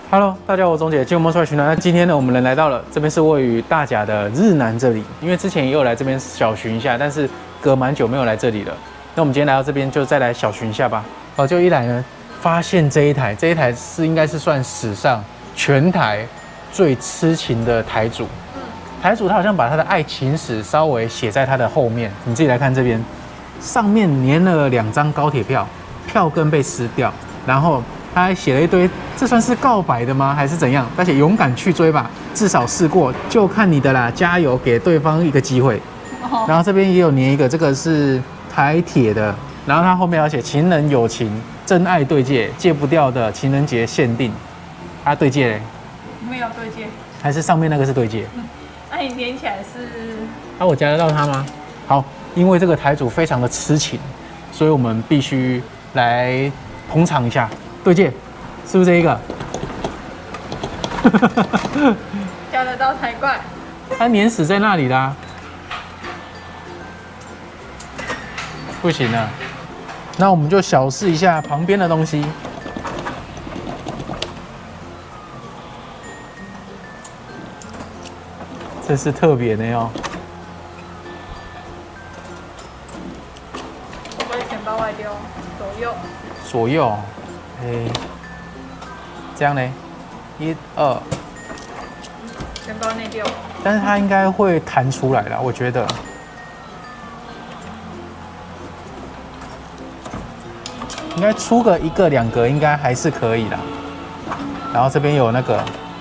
Hello， 大家好，我钟姐，今天我们出来取暖。那今天呢，我们人来到了这边是位于大甲的日南这里，因为之前也有来这边小巡一下，但是隔蛮久没有来这里了。那我们今天来到这边，就再来小巡一下吧。哦，就一来呢，发现这一台是应该是算史上全台最痴情的台主。台主他好像把他的爱情史稍微写在他的后面，你自己来看这边，上面粘了2张高铁票，票根被撕掉，然后他还写了一堆，这算是告白的吗？还是怎样？而且勇敢去追吧，至少试过，就看你的啦，加油，给对方一个机会。然后这边也有粘一个，这个是台铁的，然后他后面要写情人有情，真爱对戒，戒不掉的情人节限定。啊，对戒嘞？ 没有对戒， 还是上面那个是对戒？ 那你连起来是？ 啊，我夹得到它吗？好，因为这个台主非常的痴情，所以我们必须来捧场一下。对戒，是不是这一个？ 夹得到才怪。 它粘死在那里啦，不行了。那我们就小试一下旁边的东西。这是特别的哦。 我把钱包外丢，左右。 左右，这样呢，1、2， 钱包内丢。 但是它应该会弹出来啦，我觉得。应该出个1个2个，应该还是可以啦。然后这边有那个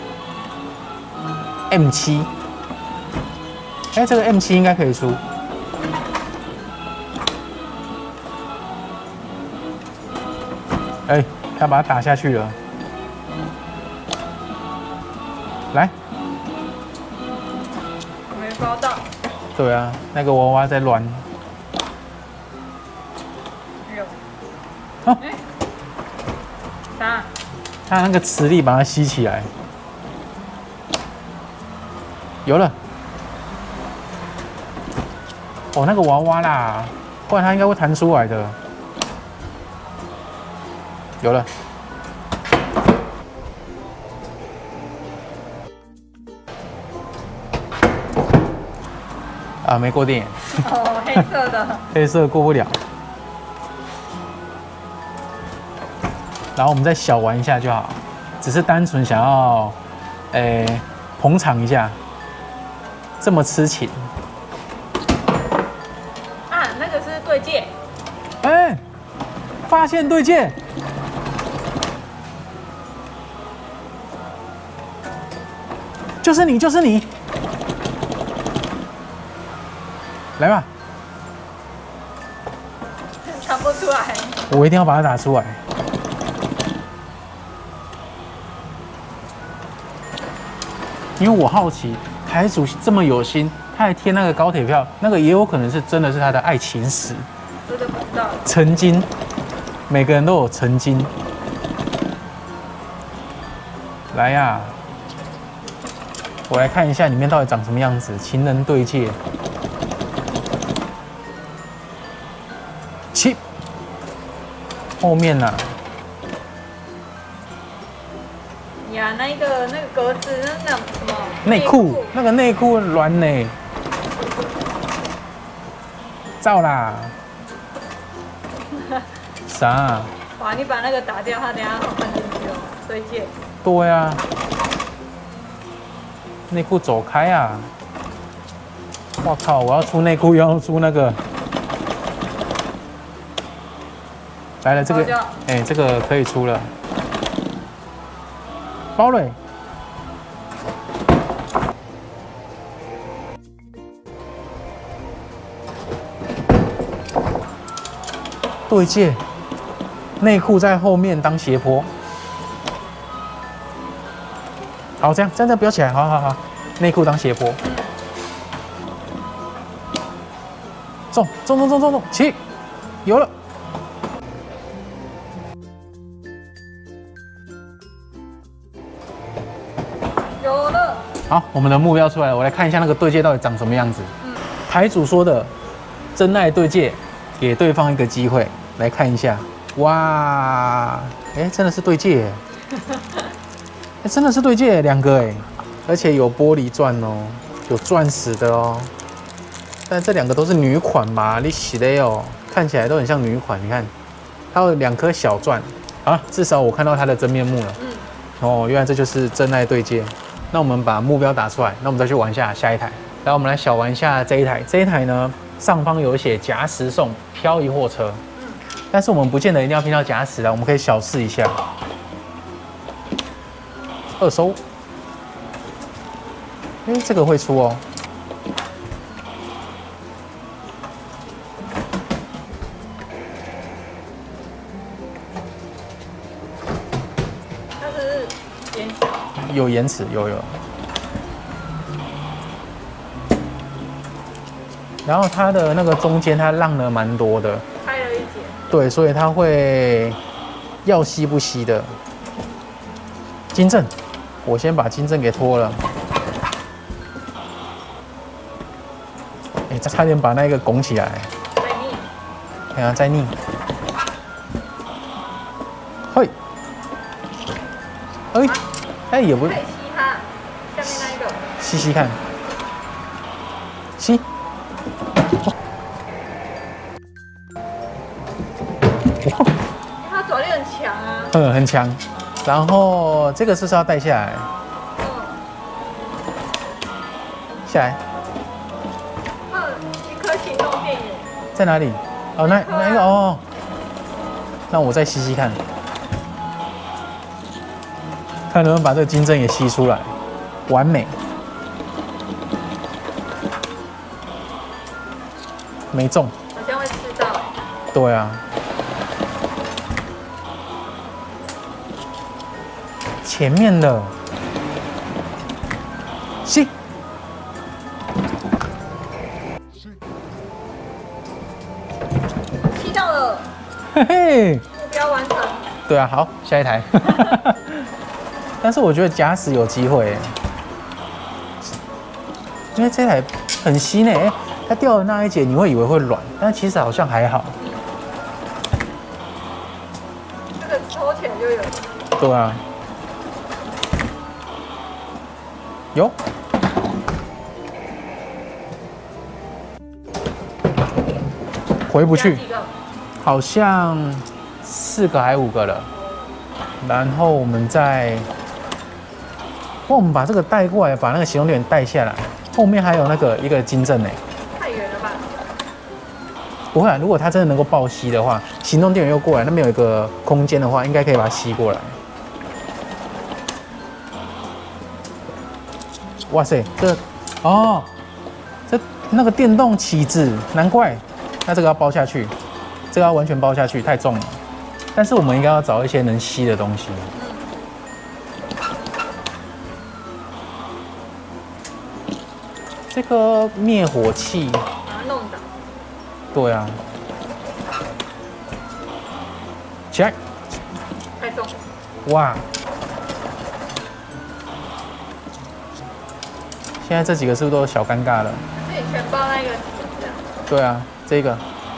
M7，这个 M7 应该可以出。他把它打下去了。来， 没包到。 对啊，那个娃娃在乱。 有。 哦， 啥？ 它那个磁力把它吸起来。有了。哦，那个娃娃啦，不然它应该会弹出来的。有了。啊，没过电。 哦，黑色的。 黑色过不了。然后我们再小玩一下就好，只是单纯想要，捧场一下。这么痴情。 啊，那个是对戒。 发现对戒。就是你，就是你。来吧。 弹不出来。 我一定要把它打出来。因为我好奇，台主这么有心，他还贴那个高铁票，那个也有可能是真的是他的爱情史。 真的不知道。 曾经，每个人都有曾经。来呀！我来看一下里面到底长什么样子。情人对戒，7，后面呢？ 呀，那个格子那什么？ 内裤，那个内裤软呢。照啦。啥？ 哇，你把那个打掉，他等下放进去哦，对戒。 对啊。内裤走开啊！我靠！我要出内裤，又要出那个。来了，这个，这个可以出了。包蕊。对戒。内裤在后面当斜坡。好，这样不要起来，好，内裤当斜坡，中，起，有了， 有了。 好，我们的目标出来了，我来看一下那个对戒到底长什么样子。台主说的真爱对戒，给对方一个机会，来看一下，哇，真的是对戒耶。 真的是对戒2个哎，而且有玻璃钻哦，有钻石的哦。但这2个都是女款吧？你洗的哦，看起来都很像女款。你看，它有2颗小钻啊，至少我看到它的真面目了。哦，原来这就是真爱对戒。那我们把目标打出来，那我们再去玩一下下一台。来，我们来小玩一下这一台。这一台呢，上方有写夹实送漂移货车。但是我们不见得一定要拼到夹实啊，我们可以小试一下。2收。哎，这个会出哦。 它是延迟， 有延迟，有。然后它的那个中间它浪了蛮多的， 开了一节。 对，所以它会要吸不吸的。金正，我先把金正给脱了。哎，差点把那个拱起来。 再逆。 哎呀，再逆。嘿，哎，也不可以吸它，下面那一个。 吸吸看，吸。 它爪力很强啊。 很强。然后这个是不是要带下来？下来。 一颗行动电源。 在哪里？哦，那一个哦。那我再吸吸看，看能不能把这个金针也吸出来，完美。没中。 好像会吃到。 对啊。前面的，吸， 吸到了， 嘿嘿， 目标完成。 对啊，好，下一台。但是我觉得假使有机会，因为这台很新诶，它掉的那一节你会以为会软，但其实好像还好。 这个抽起来就有。 对啊。有，回不去，好像4个还5个了。然后我们再，我们把这个带过来，把那个行动电源带下来。后面还有那个一个金正呢。 太远了吧？ 不会啊，如果它真的能够爆吸的话，行动电源又过来，那边有一个空间的话，应该可以把它吸过来。哇塞，这那个电动起子，难怪。那这个要包下去，这个要完全包下去，太重了。但是我们应该要找一些能吸的东西。这个灭火器， 把它弄倒。 对啊。起来。 太重。 哇。现在这几个是不是都有小尴尬了？ 自己全包那个这样。 对啊，这个。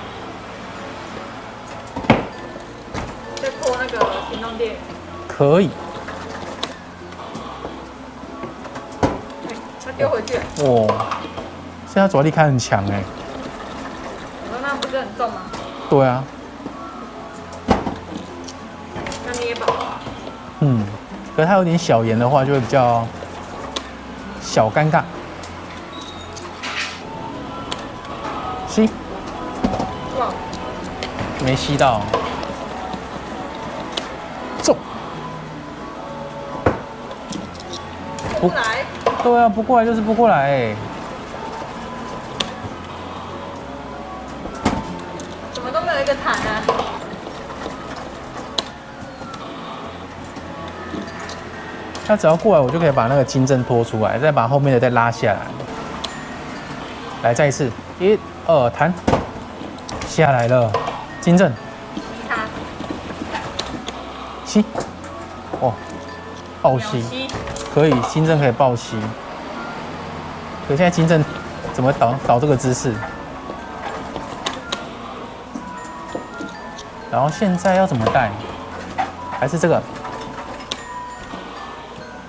再破那个行动电源。 可以。 它丢回去。 哦，现在爪力开很强哎。 我说那不是很重吗？ 对啊。 那捏宝。 可是它有点小盐的话，就会比较小尴尬。吸。 哇。 没吸到。中。 不来。 对啊，不过来就是不过来哎。 怎么都没有一个弹啊？ 它只要过来，我就可以把那个金针拖出来，再把后面的再拉下来。来，再一次，1、2，弹，下来了，金针。 吸它。 吸。哦，爆吸。可以，金针可以爆吸。可现在金针怎么倒这个姿势？然后现在要怎么带？还是这个？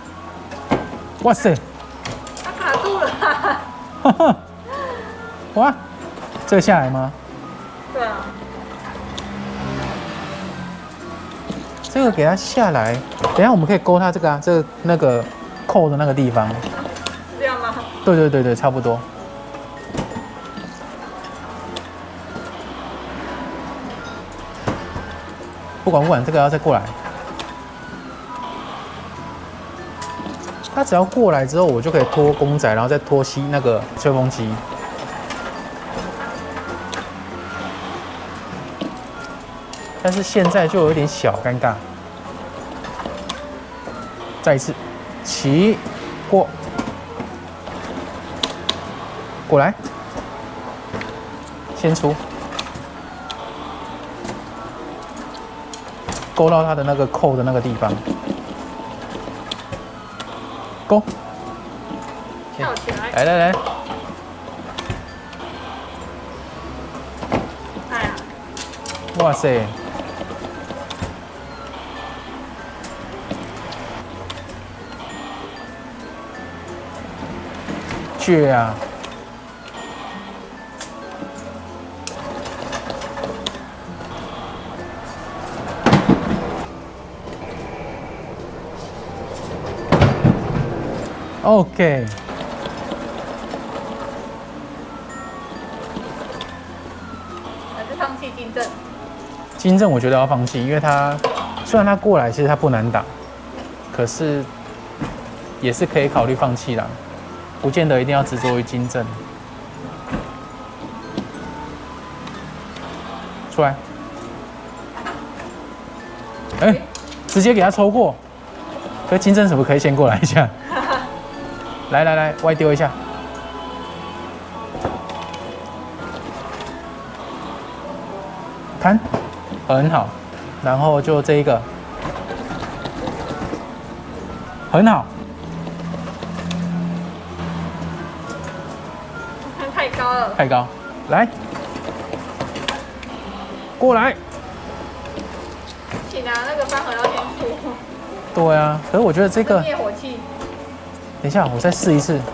哇塞， 它卡住了、啊。 哈哈，哇，这个下来吗？ 对啊。 这个给它下来，等一下我们可以勾它这个啊，这个那个扣的那个地方。 是这样吗？ 对，差不多。不管，这个要再过来。它只要过来之后，我就可以拖公仔，然后再拖那个吹风机。但是现在就有点小尴尬。再一次，起，过来，先出，勾到它的那个扣的那个地方，勾， 跳起来。 来， 哎呀， 哇塞！倔啊！OK， 还是放弃金正。 金正我觉得要放弃，因为他虽然他过来，其实他不难打，可是也是可以考虑放弃啦，不见得一定要执着于金正。出来，哎，直接给他抽过。可金正是不是可以先过来一下？来，外丢一下。看，很好。然后就这一个，很好。 太高了。 太高，来，过来。 请拿那个翻盒要先出。 对啊，可是我觉得这个， 灭火器。 等一下，我再试一次。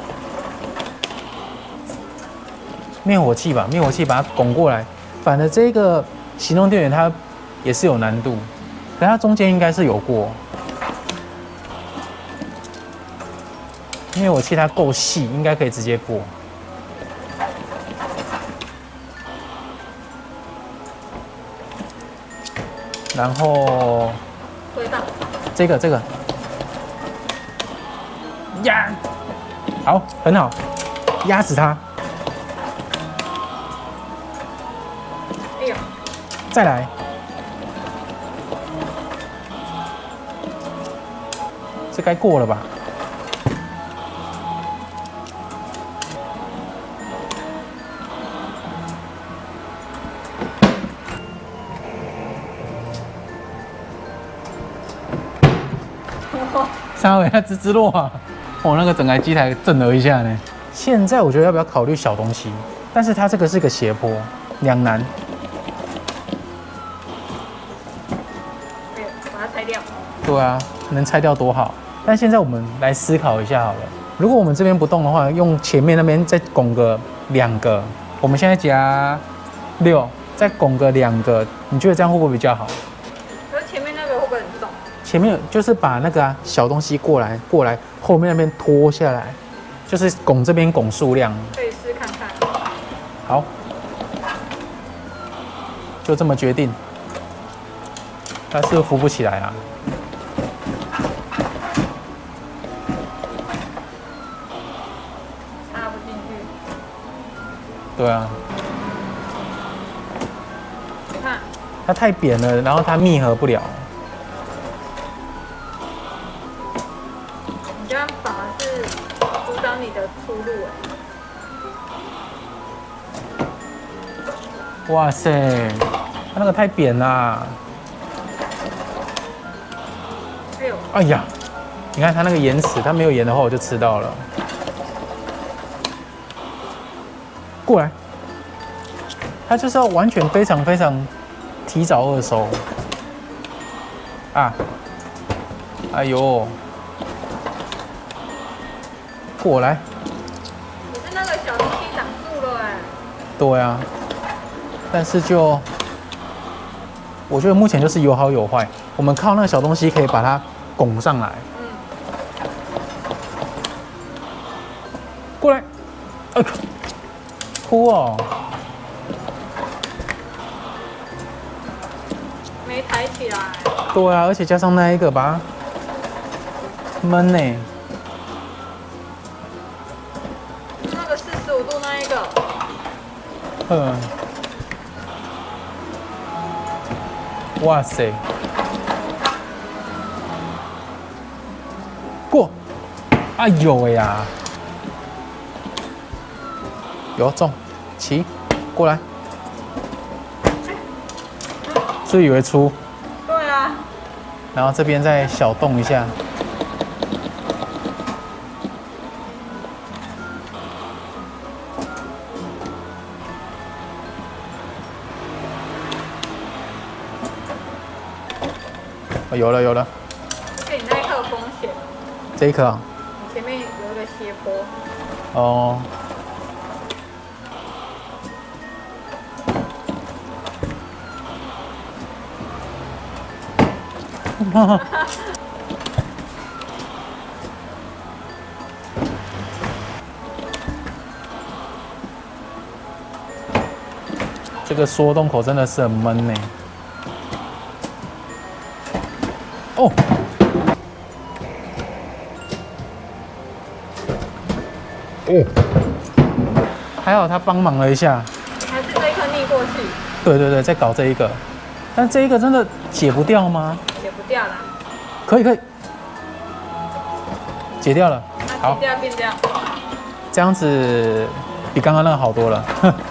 灭火器吧，灭火器把它拱过来。反正这个行动电源它也是有难度，可它中间应该是有过。灭火器它够细，应该可以直接过。然后推到这个呀，好，很好，压死它。 哎呦， 再来，这该过了吧？稍微它吱落啊！我那个整台机台震了一下呢。现在我觉得要不要考虑小东西？但是它这个是个斜坡，两难。 哎呦，把它拆掉。 对啊，能拆掉多好。但现在我们来思考一下好了，如果我们这边不动的话，用前面那边再拱个2个，我们现在加6，再拱个2个，你觉得这样会不会比较好？ 可是前面那个会不会很重？ 前面就是把那个小东西过来，后面那边拖下来，就是拱这边拱数量。 可以试看看。 好，就这么决定。它是不是扶不起来啊？ 插不进去。 对啊， 你看， 它太扁了，然后它密合不了。 你这样反而是阻挡你的出路哎。 哇塞，它那个太扁啦！ 哎呦， 哎呀，你看它那个延迟，它没有延的话我就吃到了。过来，它就是要完全非常提早2收。啊，哎呦， 过来。 可是那个小东西挡住了哎。 对啊，但是我觉得目前就是有好有坏。我们靠那个小东西可以把它拱上来。过来，哭哦。 没抬起来。 对啊，而且加上那一个把它闷呢。 那个45度那一个。 哇塞！过！哎呦喂呀！有中，骑过来，是不是以为出？ 对啊。 然后这边再小动一下。有了有了。 对你那一颗有风险。 这一颗啊？ 你前面有一个斜坡。 哦。这个缩洞口真的是很闷呢。哦，还好他帮忙了一下。 还是这一颗逆过去？ 对对对，再搞这一个，但这一个真的解不掉吗？ 解不掉啦。 可以可以，解掉了。 好，解掉变这样。 这样子比刚刚那个好多了。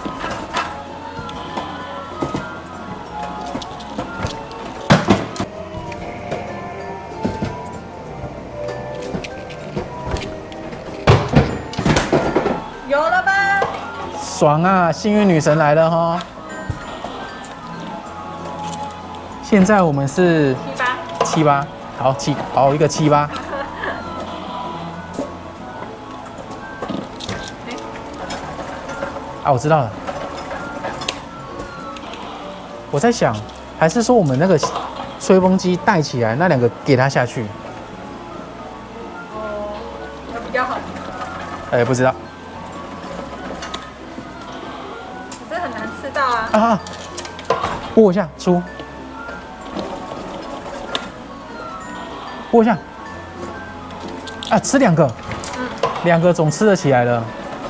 有了吧？ 爽啊！幸运女神来了哈！现在我们是7、8，好好一个7、8。啊，我知道了。我在想，还是说我们那个吹风机带起来，那2个给它下去。 哦，有比较好。 哎，不知道。 可是很难吃到啊。 啊！拨一下，出。拨一下。啊，吃2个。2个总吃得起来了。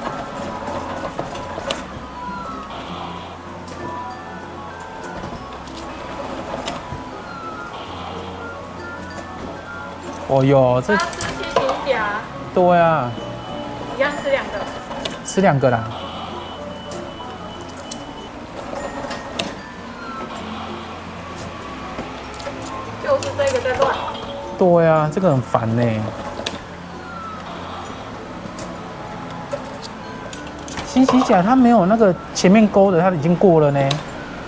哦哟，这。 吃七星甲。 对啊。 一样吃2个。 吃2个啦。 就是这个在乱。 对啊，这个很烦呢。新洗甲它没有那个前面勾的，它已经过了呢。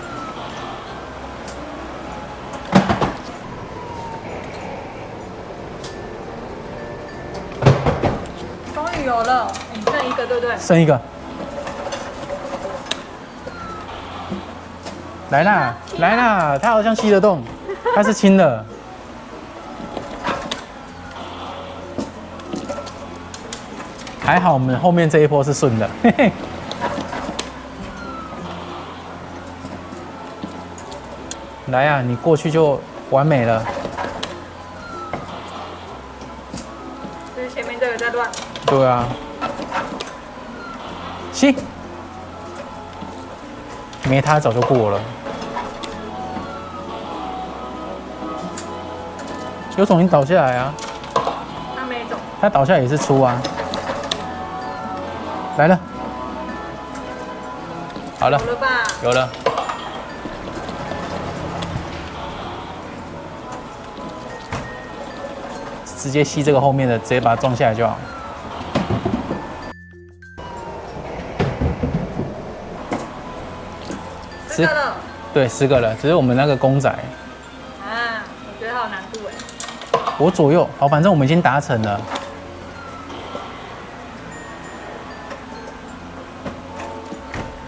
终于有了，你剩1个对不对？ 剩1个。来啦，来啦，它好像吸得动，它是轻的。还好我们后面这一波是顺的，嘿嘿。来啊，你过去就完美了。 就是前面这个在乱。 对啊。吸。没他早就过了。有种你倒下来啊！ 他没走。 他倒下也是出啊。来了。好了。 有了吧？ 有了。直接吸这个后面的，直接把它撞下来就好。 10个了。 对，10个了，只是我们那个公仔。 啊，我觉得好有难度哎。 我左右，好，反正我们已经达成了。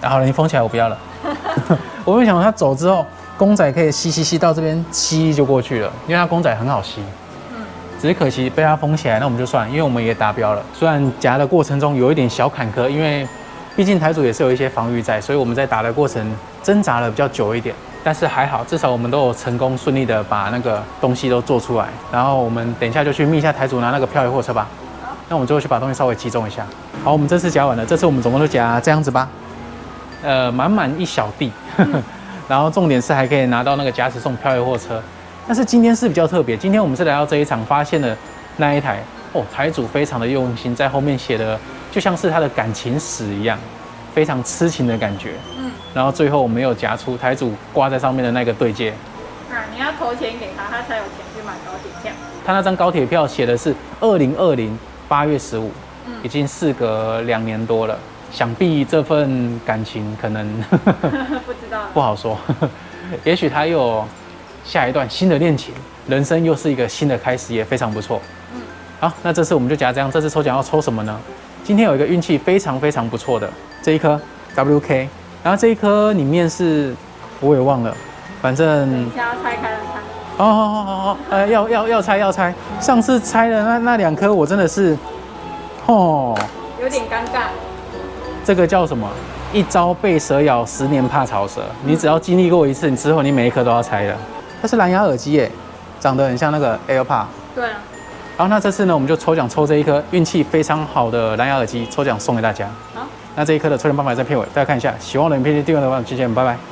好了，你封起来，我不要了。我没想到它走之后，公仔可以吸到这边吸就过去了，因为它公仔很好吸。只是可惜被它封起来，那我们就算了，因为我们也达标了。虽然夹的过程中有一点小坎坷，因为毕竟台主也是有一些防御在，所以我们在打的过程挣扎了比较久一点。但是还好，至少我们都有成功顺利的把那个东西都做出来。然后我们等一下就去密一下台主拿那个漂移货车吧。那我们最后去把东西稍微集中一下。好，我们这次夹完了，这次我们总共就夹这样子吧。满一小地。然后重点是还可以拿到那个夹子送漂移货车。但是今天是比较特别，今天我们是来到这一场发现了那一台台主非常的用心，在后面写的就像是他的感情史一样，非常痴情的感觉。然后最后我们有夹出台主挂在上面的那个对戒。 你要投钱给他，他才有钱去买高铁票。 他那张高铁票写的是2020 8月15，已经事隔2年多了，想必这份感情可能不知道， 不好说，也许他又有下一段新的恋情，人生又是一个新的开始，也非常不错。好，那这次我们就夹这样。这次抽奖要抽什么呢？今天有一个运气非常不错的这一颗 WK， 然后这一颗里面是我也忘了，反正等一下要拆开来看。 好，要拆。上次拆的那2颗我真的是， 有点尴尬。 这个叫什么？一朝被蛇咬，10年怕草蛇。你只要经历过一次，你之后你每一颗都要拆的。它是蓝牙耳机耶，长得很像那个 AirPod。 对啊。 好，那这次呢，我们就抽奖抽这一颗运气非常好的蓝牙耳机，抽奖送给大家。 好， 那这一颗的抽奖办法在片尾，大家看一下。喜欢我的影片就订阅的话，谢谢，拜拜。